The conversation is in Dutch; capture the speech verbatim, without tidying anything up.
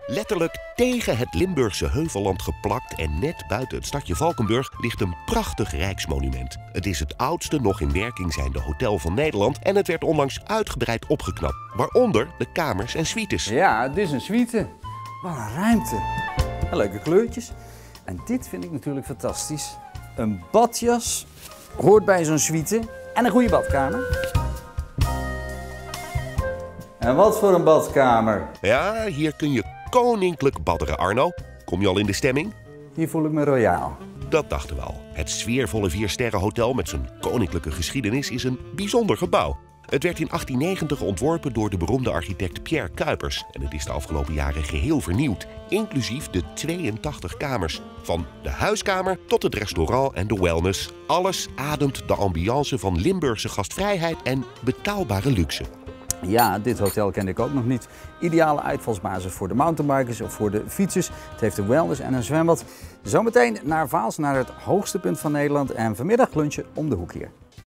Letterlijk tegen het Limburgse heuvelland geplakt en net buiten het stadje Valkenburg ligt een prachtig rijksmonument. Het is het oudste nog in werking zijnde hotel van Nederland en het werd onlangs uitgebreid opgeknapt. Waaronder de kamers en suites. Ja, dit is een suite. Wat een ruimte. En leuke kleurtjes. En dit vind ik natuurlijk fantastisch. Een badjas hoort bij zo'n suite en een goede badkamer. En wat voor een badkamer. Ja, hier kun je koninklijk badderen, Arno. Kom je al in de stemming? Hier voel ik me royaal. Dat dachten we al. Het sfeervolle viersterrenhotel met zijn koninklijke geschiedenis is een bijzonder gebouw. Het werd in achttien negentig ontworpen door de beroemde architect Pierre Cuypers. En het is de afgelopen jaren geheel vernieuwd, inclusief de tweeëntachtig kamers. Van de huiskamer tot het restaurant en de wellness. Alles ademt de ambiance van Limburgse gastvrijheid en betaalbare luxe. Ja, dit hotel kende ik ook nog niet. Ideale uitvalsbasis voor de mountainbikers of voor de fietsers. Het heeft een wellness en een zwembad. Zometeen naar Vaals, naar het hoogste punt van Nederland. En vanmiddag lunchen om de hoek hier.